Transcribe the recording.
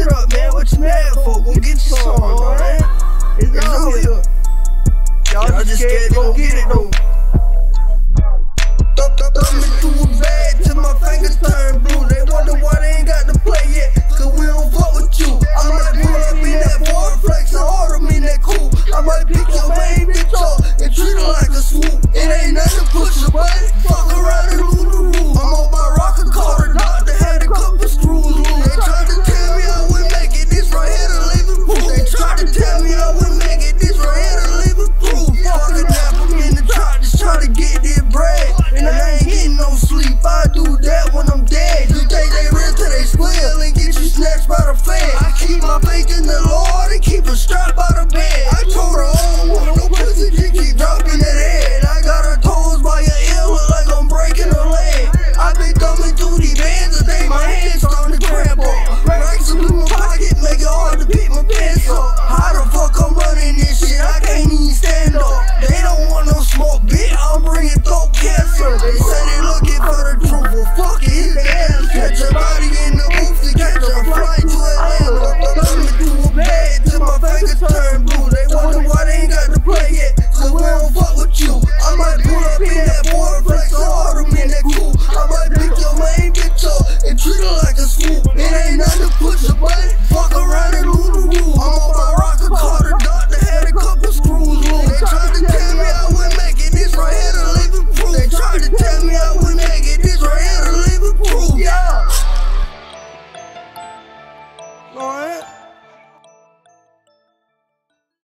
it up, man. What you mad for? Go get your song, man. It's out here. Y'all just scared to go get it, though. Thumbing through a bag till my fingers turn blue. They wonder why they ain't got to play yet, cause we don't fuck with you. I might pull up in that board, flex and order me that cool. I might pick your main bitch up and treat her like a swoop. It ain't nothing push a button, fuck around and lose the roof. I'm on my rocker, call the doctor, had a couple screws loose. They tried to tell me I wouldn't make it, this right here to leave it proof. They tried to tell me I wouldn't make it, this right here to leave it proof. Fucking nap, I'm in the trap, just trying to get this bread. And I ain't getting no sleep, I do that when I'm dead. You think they real till they squeal and get you snatched by the fed. I keep my faith in the Lord and keep a strap